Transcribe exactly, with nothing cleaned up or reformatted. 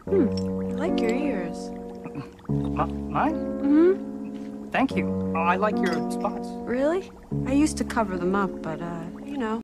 Hmm. I like your ears. M mine? Mm-hmm. Thank you. I like your spots. Really? I used to cover them up, but, uh,